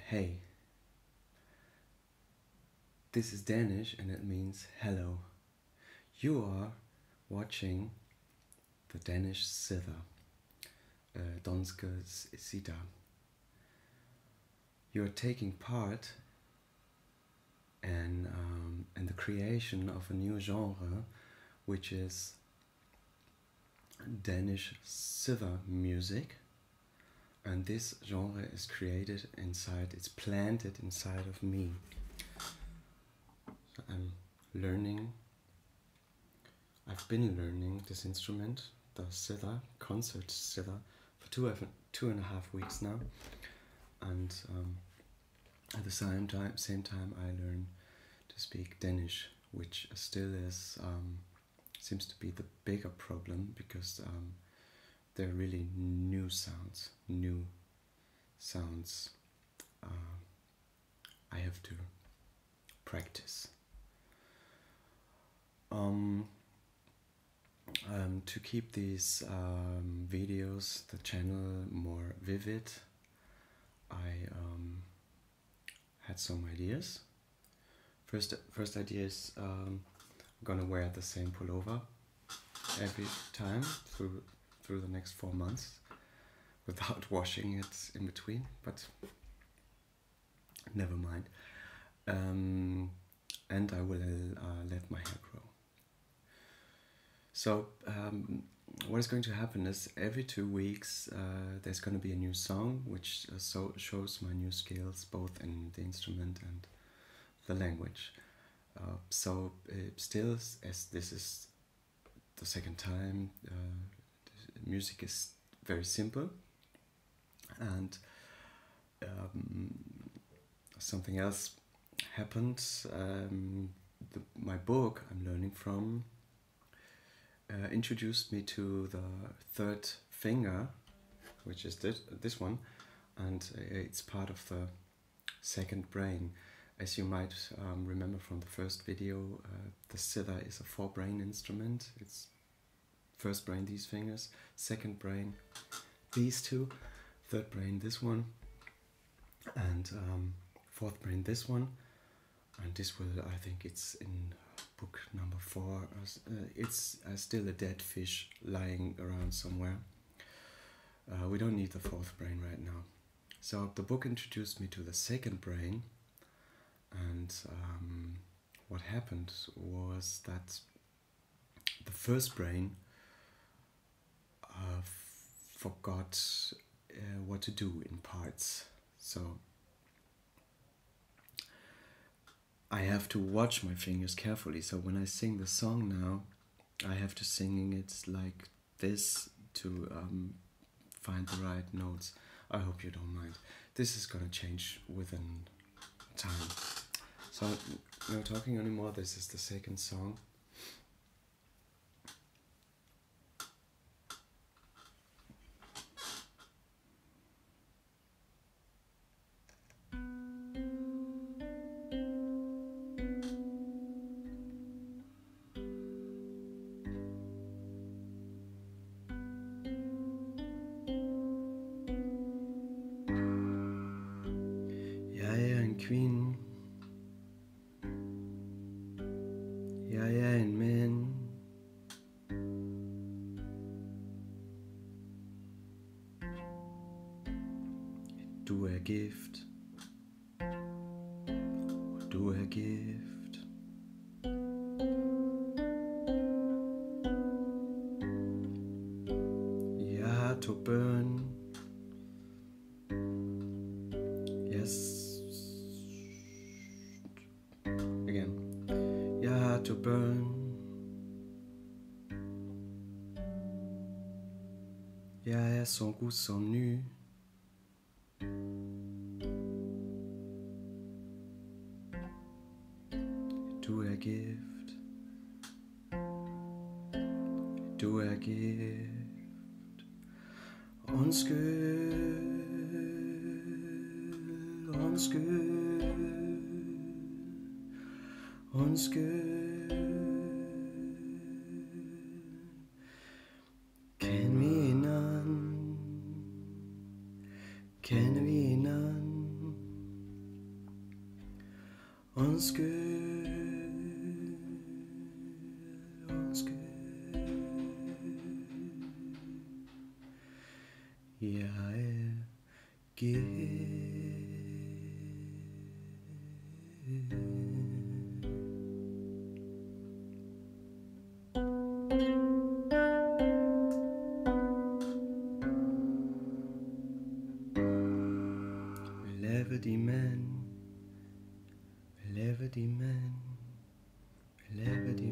Hey, this is Danish and it means hello. You are watching the Danish Zither, Danske Zither. You are taking part in the creation of a new genre, which is Danish Zither music. And this genre is created inside, it's planted inside of me. So I'm learning, I've been learning this instrument, the zither, concert zither, for two and a half weeks now. And at the same time I learn to speak Danish, which still is, seems to be the bigger problem, because they're really new sounds I have to practice. To keep these videos, the channel more vivid, I had some ideas. First idea is I'm gonna wear the same pullover every time through the next 4 months without washing it in between, but never mind. And I will let my hair grow. So what is going to happen is every 2 weeks there's going to be a new song, which shows my new skills both in the instrument and the language. So still, as this is the second time, the music is very simple, and something else happened. My book I'm learning from introduced me to the third finger, which is this one, and it's part of the second brain. As you might remember from the first video, the zither is a 4-brain instrument. It's first brain these fingers, second brain these two, third brain this one, and fourth brain this one. And this will, I think it's in book number 4. It's still a dead fish lying around somewhere. We don't need the fourth brain right now. So the book introduced me to the second brain, and what happened was that the first brain forgot what to do in parts. So I have to watch my fingers carefully. So when I sing the song now, I have to sing it like this to find the right notes. I hope you don't mind. This is gonna change within time. So no talking anymore. This is the second song. Kvinde, jeg er en mand. Du er gift, og du er gift. Jeg har 2 børn. Jeg har 2 børn. Jeg er så god som ny. Du er gift. Du er gift. Undskyld. Kender vi hinanden? Undskyld, undskyld. Jeg er Velevity man, velevity man, velevity